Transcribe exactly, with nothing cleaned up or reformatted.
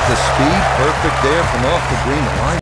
the speed, perfect there from off the green. The line